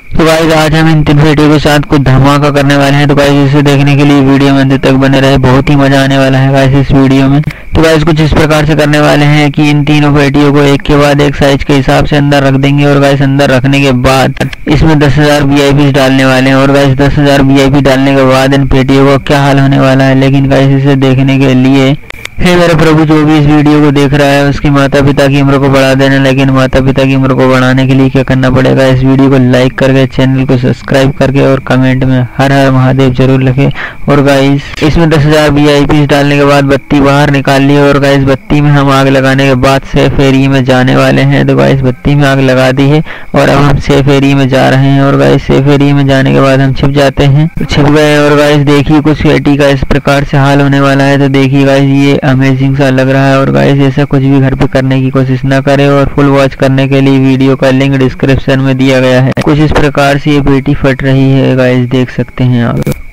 तो गाइस आज हम इन 3 पेटियों के साथ कुछ धमाका करने वाले हैं। तो गाइस इसे देखने के लिए वीडियो में अंत तक बने रहे, बहुत ही मजा आने वाला है गाइस इस वीडियो में। तो गाइस कुछ इस प्रकार से करने वाले हैं कि इन तीनों पेटियों को एक के बाद एक साइज के हिसाब से अंदर रख देंगे और गाइस अंदर रखने के बाद इसमें 10,000 VIP डालने वाले हैं। और गाइस 10,000 VIP डालने के बाद इन पेटियों का क्या हाल होने वाला है, लेकिन गाइस इसे देखने के लिए हे मेरे प्रभु, जो भी इस वीडियो को देख रहा है उसकी माता पिता की उम्र को बढ़ा देना। लेकिन माता पिता की उम्र को बढ़ाने के लिए क्या करना पड़ेगा, इस वीडियो को लाइक करके चैनल को सब्सक्राइब करके और कमेंट में हर हर महादेव जरूर लिखे। और गाइस इसमें 10,000 VIP डालने के बाद बत्ती बाहर निकाल ली और गाइस बत्ती में हम आग लगाने के बाद सेफ एरिया में जाने वाले हैं। तो गाइस बत्ती में आग लगा दी है और अब हम सेफ एरिया में जा रहे हैं। और गाइस सेफ एरिया में जाने के बाद हम छिप जाते हैं, छिप गए। और गाइस देखिए कुछ पेटी का इस प्रकार से हाल होने वाला है। तो देखिए गाइस ये अमेजिंग सा लग रहा है। और गाइस ऐसा कुछ भी घर पे करने की कोशिश ना करें। और फुल वॉच करने के लिए वीडियो का लिंक डिस्क्रिप्शन में दिया गया है। कुछ इस प्रकार से ये पेटी फट रही है गाइस, देख सकते हैं आप।